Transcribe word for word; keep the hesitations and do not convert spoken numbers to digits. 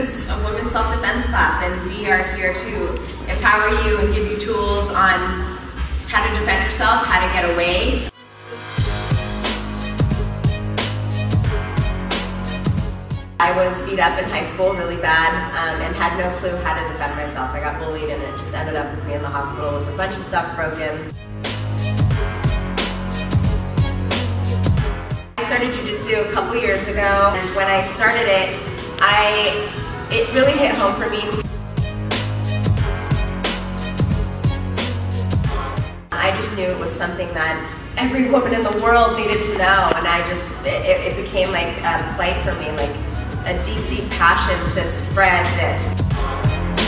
is a women's self-defense class, and we are here to empower you and give you tools on how to defend yourself, how to get away. I was beat up in high school really bad um, and had no clue how to defend myself. I got bullied and it just ended up with me in the hospital with a bunch of stuff broken. I started jiu-jitsu a couple years ago, and when I started it, I it really hit home for me. I just knew it was something that every woman in the world needed to know, and I just it, it became like a fight for me, like a deep, deep passion to spread this.